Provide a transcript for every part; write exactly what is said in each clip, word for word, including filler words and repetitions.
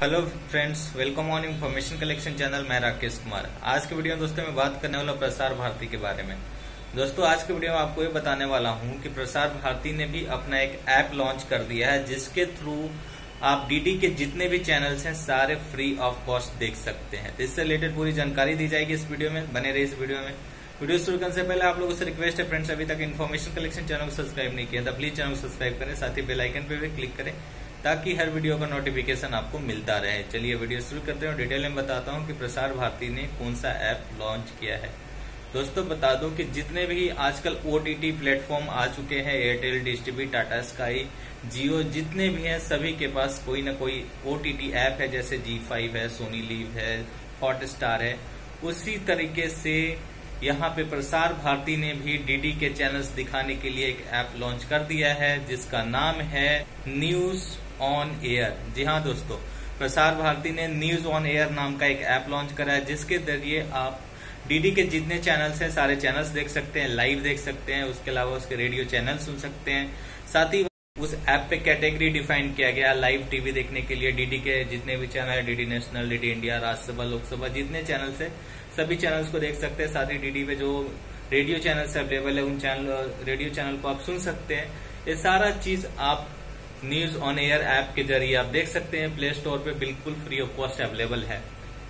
Hello friends, welcome on information collection channel. मैं राकेश कुमार। आज के वीडियो में दोस्तों मैं बात करने वाला प्रसार भारती के बारे में। दोस्तों आज के वीडियो में आपको ये बताने वाला हूं कि प्रसार भारती ने भी अपना एक ऐप लॉन्च कर दिया है, जिसके थ्रू आप डीडी के जितने भी चैनल्स हैं सारे फ्री ऑफ कॉस्ट देख सकते हैं। तो इससे रिलेटेड पूरी जानकारी दी जाएगी इस वीडियो में, बने रही इस वीडियो में। वीडियो शुरू करने से पहले आप लोगों से रिक्वेस्ट है फ्रेंड्स, अभी तक इन्फॉर्मेशन कलेक्शन चैनल को सब्सक्राइब नहीं किया तो प्लीज चैनल को सब्सक्राइब करें, साथ ही बेल आइकन पे भी क्लिक करें ताकि हर वीडियो का नोटिफिकेशन आपको मिलता रहे। चलिए वीडियो शुरू करते हैं और डिटेल में बताता हूं कि प्रसार भारती ने कौन सा ऐप लॉन्च किया है। दोस्तों बता दूं कि जितने भी आजकल ओटीटी प्लेटफॉर्म आ चुके हैं, Airtel, dish TV, Tata sky, Jio, जितने भी हैं सभी के पास कोई ना कोई ओटीटी ऐप है। जैसे जी फाइव है, सोनी लिव है, हॉटस्टार है। उसी तरीके से यहाँ पे प्रसार भारती ने भी डीडी के चैनल्स दिखाने के लिए एक ऐप लॉन्च कर दिया है, जिसका नाम है न्यूज ऑन एयर। जी हाँ दोस्तों, प्रसार भारती ने न्यूज ऑन एयर नाम का एक ऐप लॉन्च करा है, जिसके जरिए आप डीडी के जितने चैनल्स हैं सारे चैनल्स देख सकते हैं, लाइव देख सकते हैं। उसके अलावा उसके रेडियो चैनल सुन सकते हैं। साथ ही उस ऐप पे कैटेगरी डिफाइन किया गया लाइव टीवी देखने के लिए। डीडी के जितने भी चैनल है, DD national, DD India, Rajya Sabha, Lok Sabha, जितने चैनल्स है सभी चैनल्स को देख सकते हैं। साथ ही डीडी पे जो रेडियो चैनल्स अवेलेबल है उन चैनल रेडियो चैनल को आप सुन सकते हैं। ये सारा चीज आप न्यूज ऑन एयर ऐप के जरिए आप देख सकते हैं। प्ले स्टोर पे बिल्कुल फ्री ऑफ कॉस्ट अवेलेबल है।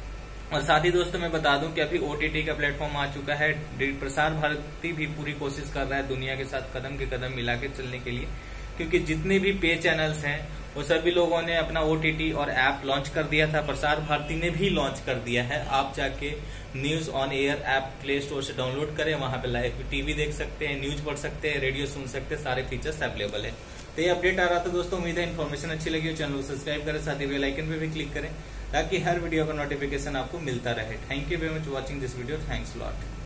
और साथ ही दोस्तों मैं बता दूं कि अभी ओटीटी का प्लेटफॉर्म आ चुका है। प्रसार भारती भी पूरी कोशिश कर रहा है दुनिया के साथ कदम के कदम मिला के चलने के लिए, क्योंकि जितने भी पे चैनल्स हैं वो सभी लोगों ने अपना ओटीटी और ऐप लॉन्च कर दिया था। प्रसार भारती ने भी लॉन्च कर दिया है। आप जाके news on air app play store से डाउनलोड करें, वहां पे लाइव टीवी देख सकते हैं, न्यूज पढ़ सकते हैं, रेडियो सुन सकते हैं, सारे फीचर्स अवेलेबल है। तो ये अपडेट आ रहा था दोस्तों। उम्मीद है इन्फॉर्मेशन अच्छी लगी हो। चैनल को सब्सक्राइब करें, साथ ही बेल आइकन पे भी क्लिक करें ताकि हर वीडियो का नोटिफिकेशन आपको मिलता रहे। Thank you very much watching this video. Thanks lot.